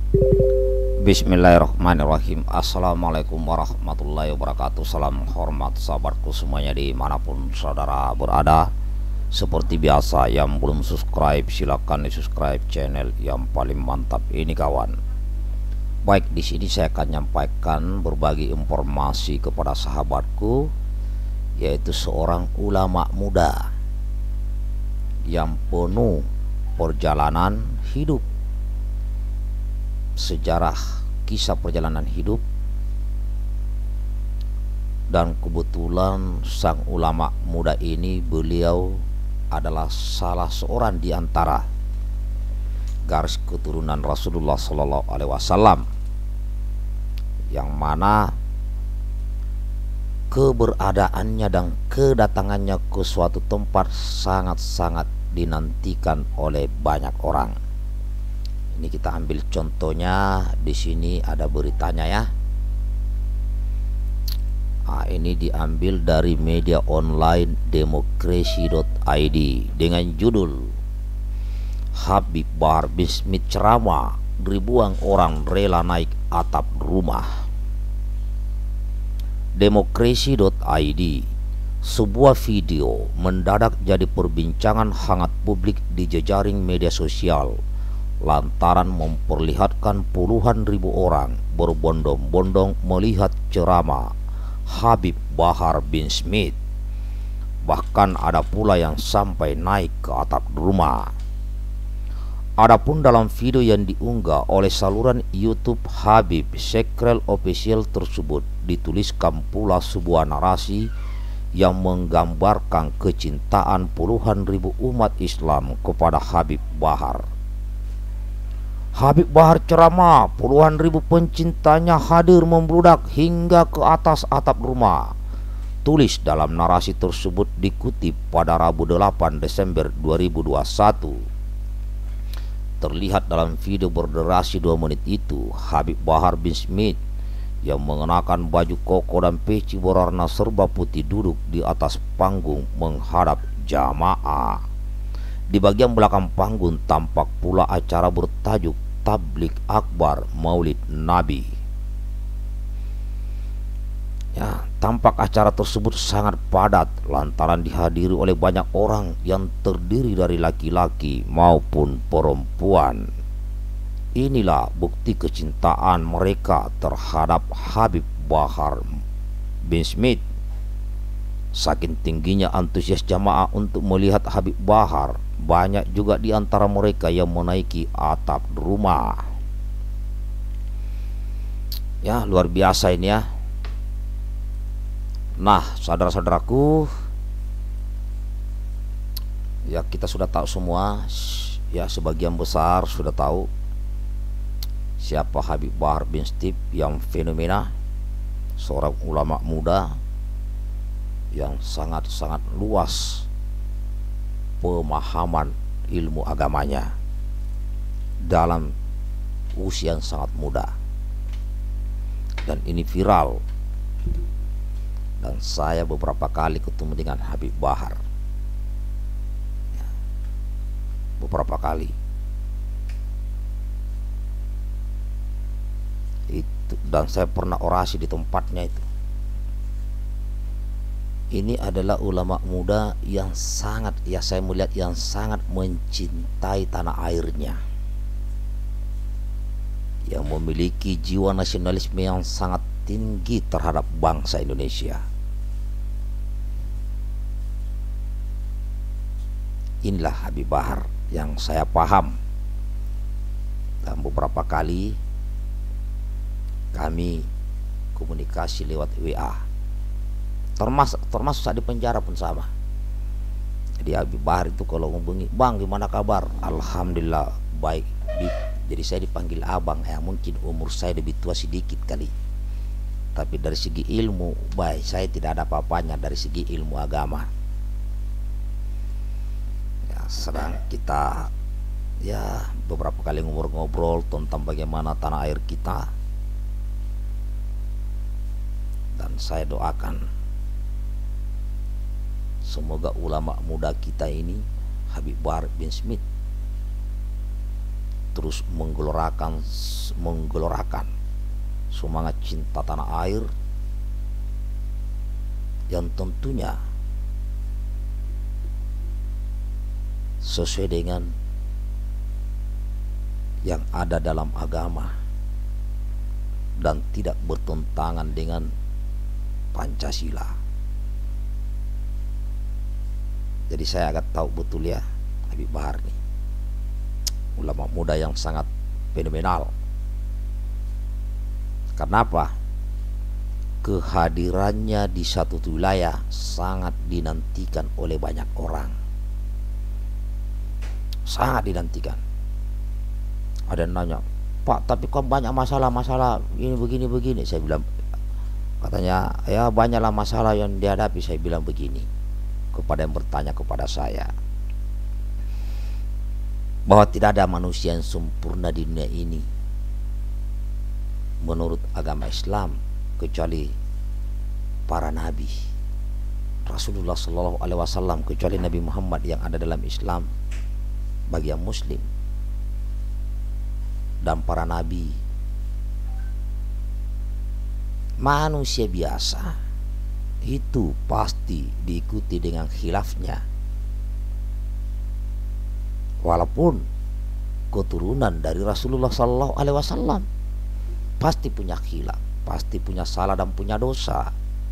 Bismillahirrahmanirrahim. Assalamualaikum warahmatullahi wabarakatuh. Salam hormat sahabatku semuanya dimanapun saudara berada. Seperti biasa, yang belum subscribe silahkan di subscribe channel yang paling mantap ini kawan. Baik, di sini saya akan menyampaikan berbagi informasi kepada sahabatku, yaitu seorang ulama muda yang penuh perjalanan hidup, sejarah kisah perjalanan hidup, dan kebetulan sang ulama muda ini beliau adalah salah seorang di antara garis keturunan Rasulullah Shallallahu Alaihi Wasallam, yang mana keberadaannya dan kedatangannya ke suatu tempat sangat-sangat dinantikan oleh banyak orang. Ini kita ambil contohnya, di sini ada beritanya ya. Ini diambil dari media online demokrasi.id dengan judul Habib Bahar bin Smith ceramah, ribuan orang rela naik atap rumah. Demokrasi.id, sebuah video mendadak jadi perbincangan hangat publik di jejaring media sosial lantaran memperlihatkan puluhan ribu orang berbondong-bondong melihat ceramah Habib Bahar bin Smith. Bahkan ada pula yang sampai naik ke atap rumah. Adapun dalam video yang diunggah oleh saluran YouTube Habib Sekrel Official tersebut dituliskan pula sebuah narasi yang menggambarkan kecintaan puluhan ribu umat Islam kepada Habib Bahar. Habib Bahar ceramah, puluhan ribu pencintanya hadir membludak hingga ke atas atap rumah. Tulis dalam narasi tersebut dikutip pada Rabu 8 Desember 2021. Terlihat dalam video berdurasi 2 menit itu, Habib Bahar bin Smith yang mengenakan baju koko dan peci berwarna serba putih duduk di atas panggung menghadap jamaah. Di bagian belakang panggung tampak pula acara bertajuk Tablik Akbar Maulid Nabi. Ya, tampak acara tersebut sangat padat lantaran dihadiri oleh banyak orang yang terdiri dari laki-laki maupun perempuan. Inilah bukti kecintaan mereka terhadap Habib Bahar bin Smith. Saking tingginya antusias jamaah untuk melihat Habib Bahar, banyak juga di antara mereka yang menaiki atap rumah. Ya, luar biasa ini ya. Nah, saudara-saudaraku, ya kita sudah tahu semua, ya sebagian besar sudah tahu siapa Habib Bahar bin Smith yang fenomena, seorang ulama muda yang sangat-sangat luas pemahaman ilmu agamanya dalam usia yang sangat muda, dan ini viral, dan saya beberapa kali ketemu dengan Habib Bahar, beberapa kali itu, dan saya pernah orasi di tempatnya itu. Ini adalah ulama muda yang sangat, ya saya melihat yang sangat mencintai tanah airnya, yang memiliki jiwa nasionalisme yang sangat tinggi terhadap bangsa Indonesia. Inilah Habib Bahar yang saya paham, dan beberapa kali kami komunikasi lewat WA. Termasuk saat di penjara pun sama. Jadi Habib Bahar itu kalau ngubungi, "Bang, gimana kabar?" "Alhamdulillah baik." Jadi saya dipanggil abang, ya mungkin umur saya lebih tua sedikit kali, tapi dari segi ilmu baik, saya tidak ada apa-apanya dari segi ilmu agama. Ya, sedang kita ya beberapa kali ngobrol-ngobrol tentang bagaimana tanah air kita, dan saya doakan semoga ulama muda kita ini, Habib Bahar bin Smith, terus menggelorakan semangat cinta tanah air yang tentunya sesuai dengan yang ada dalam agama dan tidak bertentangan dengan Pancasila. Jadi saya agak tahu betul ya, Habib Bahar nih ulama muda yang sangat fenomenal. Kenapa? Kehadirannya di satu wilayah sangat dinantikan oleh banyak orang. Sangat dinantikan. Ada yang nanya, Pak, tapi kok banyak masalah-masalah ini begini-begini. Saya bilang, katanya, ya banyaklah masalah yang dihadapi. Saya bilang begini kepada yang bertanya kepada saya, bahwa tidak ada manusia yang sempurna di dunia ini menurut agama Islam kecuali para nabi, Rasulullah Shallallahu Alaihi Wasallam, kecuali Nabi Muhammad yang ada dalam Islam bagi yang Muslim, dan para nabi manusia biasa itu pasti diikuti dengan khilafnya, walaupun keturunan dari Rasulullah Shallallahu Alaihi Wasallam pasti punya khilaf, pasti punya salah dan punya dosa.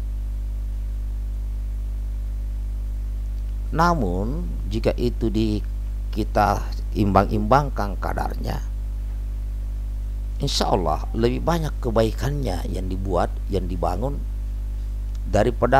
Namun jika itu kita imbang-imbangkan kadarnya, insya Allah lebih banyak kebaikannya yang dibuat, yang dibangun, daripada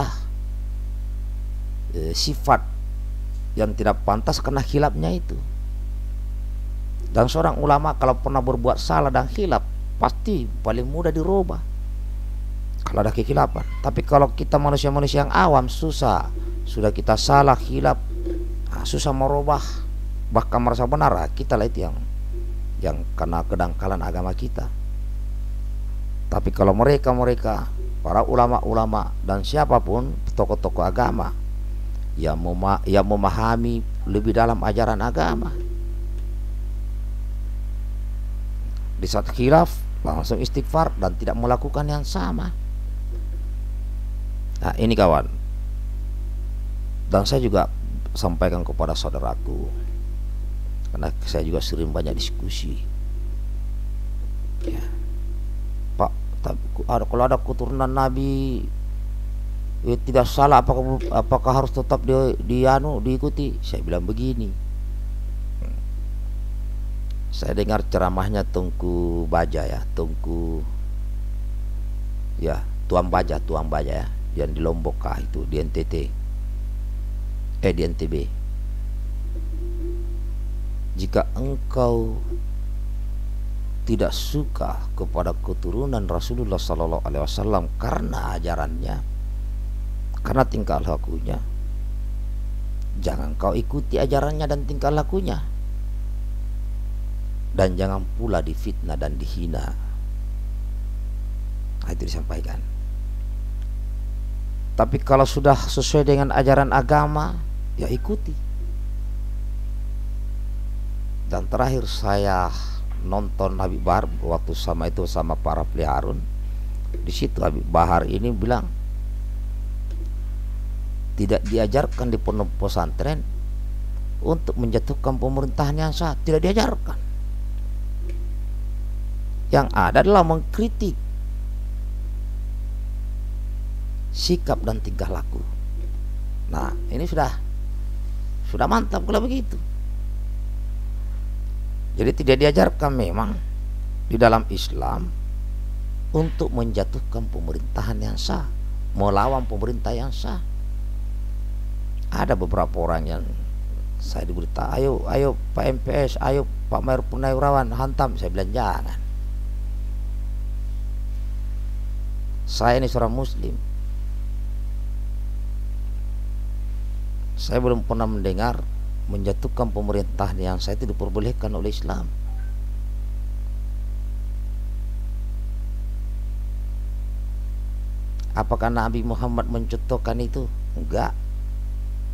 sifat yang tidak pantas karena khilafnya itu. Dan seorang ulama kalau pernah berbuat salah dan khilaf, pasti paling mudah dirubah kalau ada kekhilafan. Tapi kalau kita manusia-manusia yang awam, susah. Sudah kita salah, khilaf, susah merubah, bahkan merasa benar. Kita lah itu yang kena kedangkalan agama kita. Tapi kalau mereka para ulama-ulama dan siapapun tokoh-tokoh agama yang memahami lebih dalam ajaran agama, di saat khilaf langsung istighfar dan tidak melakukan yang sama. Nah ini kawan, dan saya juga sampaikan kepada saudaraku, karena saya juga sering banyak diskusi ya, Pak, kalau ada keturunan Nabi tidak salah, apakah harus tetap diikuti? Saya bilang begini, saya dengar ceramahnya Tunku Baja ya, Tuan Baja ya, yang di Lombok itu, di NTT, di NTB. Jika engkau tidak suka kepada keturunan Rasulullah Sallallahu Alaihi Wasallam karena ajarannya, karena tingkah lakunya, jangan kau ikuti ajarannya dan tingkah lakunya. Dan jangan pula difitnah dan dihina. Nah, itu disampaikan. Tapi kalau sudah sesuai dengan ajaran agama, ya ikuti. Dan terakhir saya nonton Habib Bahar waktu sama Pak Rafli Harun. Di situ Habib Bahar ini bilang, tidak diajarkan di pondok pesantren untuk menjatuhkan pemerintahan yang sah, tidak diajarkan. Yang ada adalah mengkritik sikap dan tingkah laku. Nah ini sudah mantap kalau begitu. Jadi tidak diajarkan memang di dalam Islam untuk menjatuhkan pemerintahan yang sah, melawan pemerintah yang sah. Ada beberapa orang yang saya diberita, ayo Pak MPS, ayo Pak Mayor Purnawirawan hantam. Saya bilang jangan. Saya ini seorang Muslim. Saya belum pernah mendengar menjatuhkan pemerintahan yang saya itu diperbolehkan oleh Islam. Apakah Nabi Muhammad mencontohkan itu? Enggak.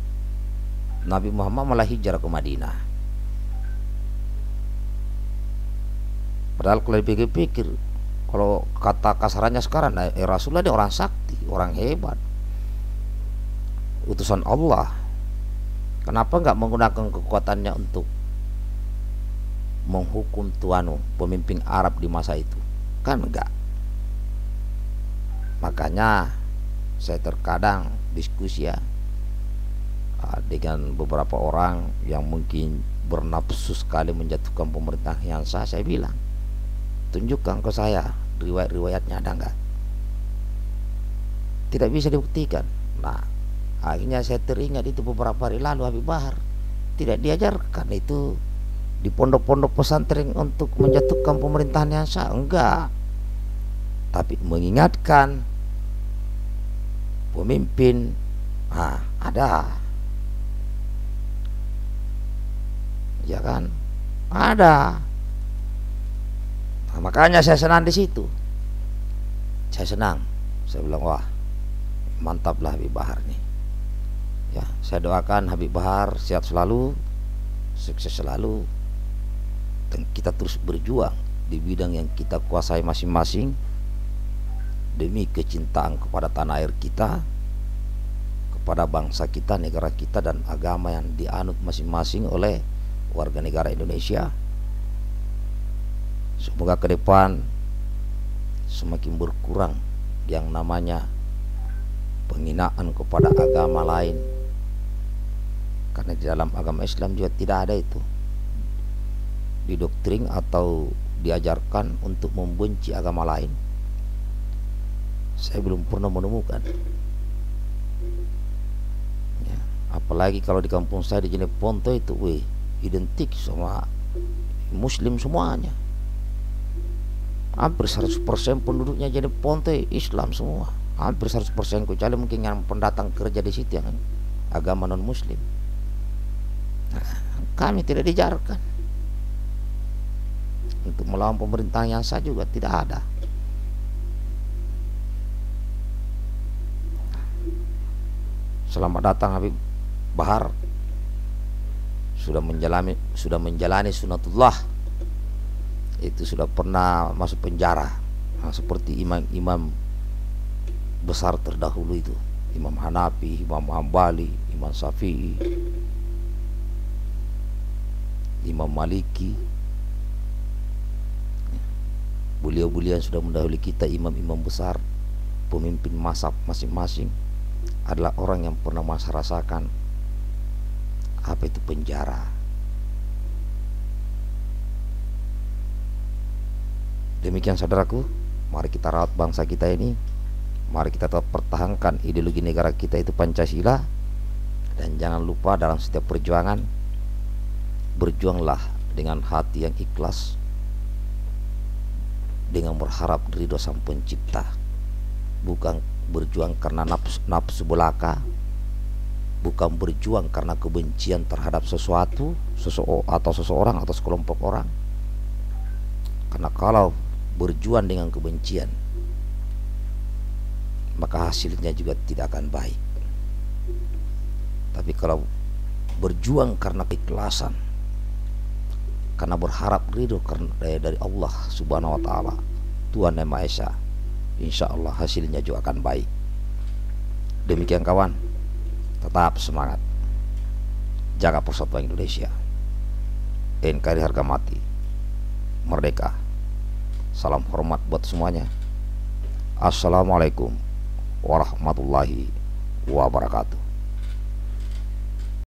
Nabi Muhammad malah hijrah ke Madinah. Padahal kalau dipikir-pikir, kalau kata kasarannya sekarang, Rasulullah dia orang sakti, orang hebat, utusan Allah. Kenapa nggak menggunakan kekuatannya untuk menghukum tuanu pemimpin Arab di masa itu? Kan enggak. Makanya saya terkadang diskusi ya dengan beberapa orang yang mungkin bernafsu sekali menjatuhkan pemerintah yang sah. Saya bilang, tunjukkan ke saya riwayat-riwayatnya, ada enggak? Tidak bisa dibuktikan. Nah, akhirnya saya teringat itu beberapa hari lalu Habib Bahar tidak diajarkan itu di pondok-pondok pesantren untuk menjatuhkan pemerintahan yang sah, enggak, tapi mengingatkan pemimpin. Ada, ya kan, ada. Nah, makanya saya senang di situ. Saya senang. Saya bilang, wah, mantaplah Habib Bahar nih. Ya, saya doakan Habib Bahar sehat selalu, sukses selalu, dan kita terus berjuang di bidang yang kita kuasai masing-masing demi kecintaan kepada tanah air kita, kepada bangsa kita, negara kita, dan agama yang dianut masing-masing oleh warga negara Indonesia. Semoga ke depan semakin berkurang yang namanya penghinaan kepada agama lain, karena di dalam agama Islam juga tidak ada itu didoktrin atau diajarkan untuk membenci agama lain. Saya belum pernah menemukan ya, apalagi kalau di kampung saya di Jeneponto itu, identik sama Muslim semuanya. Hampir 100% penduduknya Jeneponto Islam semua, hampir 100%, kecuali mungkin yang pendatang kerja di situ yang agama non Muslim. Nah, kami tidak dijarkan untuk melawan pemerintahan yang sah, juga tidak ada. Selamat datang Habib Bahar, sudah menjalani sunatullah. Itu sudah pernah masuk penjara, seperti imam-imam besar terdahulu itu, Imam Hanafi, Imam Hambali, Imam Syafi'i, Imam Maliki. Beliau-beliau yang sudah mendahului kita, imam-imam besar, pemimpin mazhab masing-masing, adalah orang yang pernah masa rasakan apa itu penjara. Demikian saudaraku, mari kita rawat bangsa kita ini, mari kita tetap pertahankan ideologi negara kita itu Pancasila, dan jangan lupa dalam setiap perjuangan, berjuanglah dengan hati yang ikhlas, dengan berharap ridho Sang Pencipta, bukan berjuang karena nafsu belaka, bukan berjuang karena kebencian terhadap sesuatu, atau seseorang atau sekelompok orang. Karena kalau berjuang dengan kebencian, maka hasilnya juga tidak akan baik. Tapi kalau berjuang karena keikhlasan, karena berharap ridho dari Allah Subhanahu wa Ta'ala, Tuhan Yang Maha Esa, insya Allah hasilnya juga akan baik. Demikian kawan, tetap semangat, jaga persatuan Indonesia. NKRI harga mati, merdeka. Salam hormat buat semuanya. Assalamualaikum warahmatullahi wabarakatuh.